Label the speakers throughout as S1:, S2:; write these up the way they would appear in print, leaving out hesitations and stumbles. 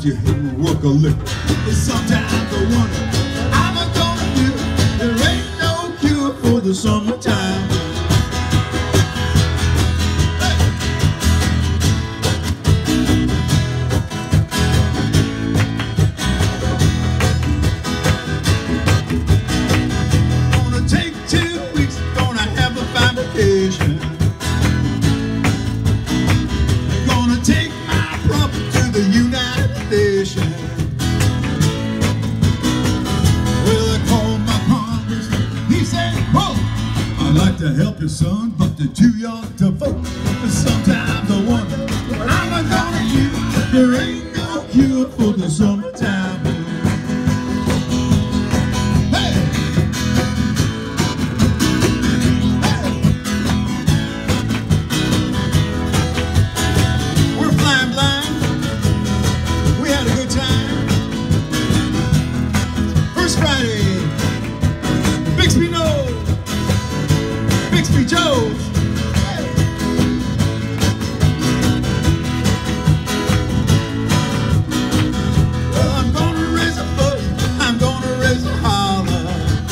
S1: you work a lick. Sometimes I wonder how I'm gonna do. There ain't no cure for the summertime. Gonna take 2 weeks, gonna have a fine vacation. Gonna take my problem to the United Nations. Well, I called my congressman, he said, quote, I'd like to help you, son, but they're too young to vote. Sometimes I wonder what I'm gonna do. There ain't no cure for the summertime blues. Friday, Bixby knows, Bixby Joe's. Well, I'm gonna raise a foot, I'm gonna raise a holler.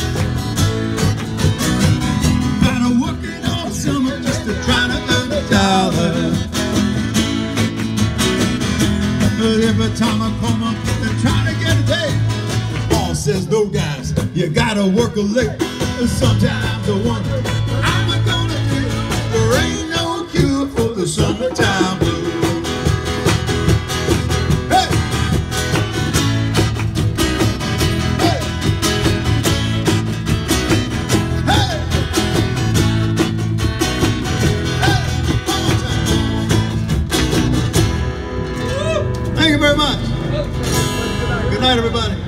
S1: Been working all summer just to try to earn $1. But every time I come up and try to get a day, says no guys, you gotta work a lick. Sometimes I wonder how I'm gonna do. There ain't no cure for the summertime blues. Hey! Hey! Hey! Hey! One more time. Thank you very much. Good night, everybody.